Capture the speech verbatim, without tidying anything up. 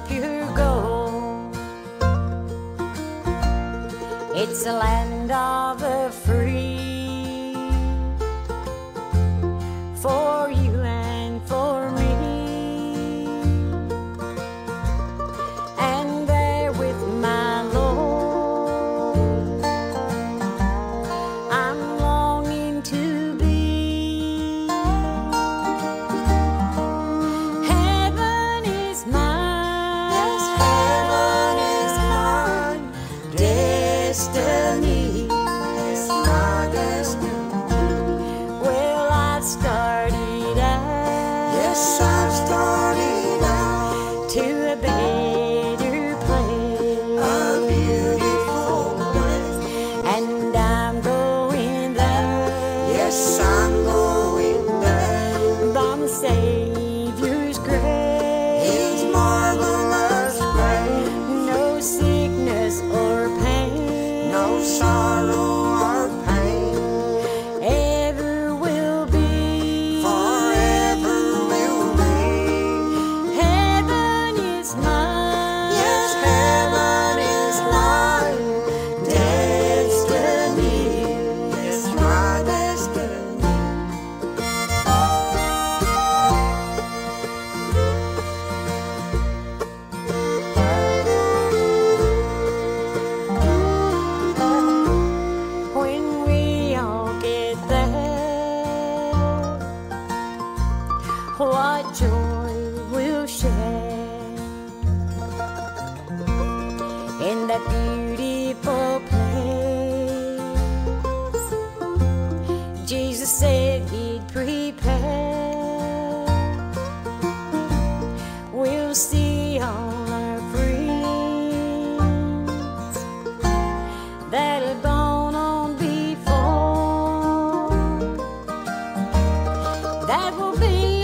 are pure gold. It's a land of the free, for you and for me. And there with my Lord, I'm longing to be. Heaven is mine, Yes, heaven is mine. destiny. It's my destiny. Well, I started out, Yes, I've started out to a better place, a beautiful place. and I'm going there. Yes, I'm going there. By my Savior's grace, His marvelous grace. no sickness or pain, No sorrow or pain. ever will be. Forever will be. Heaven is mine. Yes, heaven is mine. Destiny. It's my destiny. When we all get there, what joy we'll share in that beautiful place Jesus said he'd prepare. We'll see all our friends that have gone on before, that will be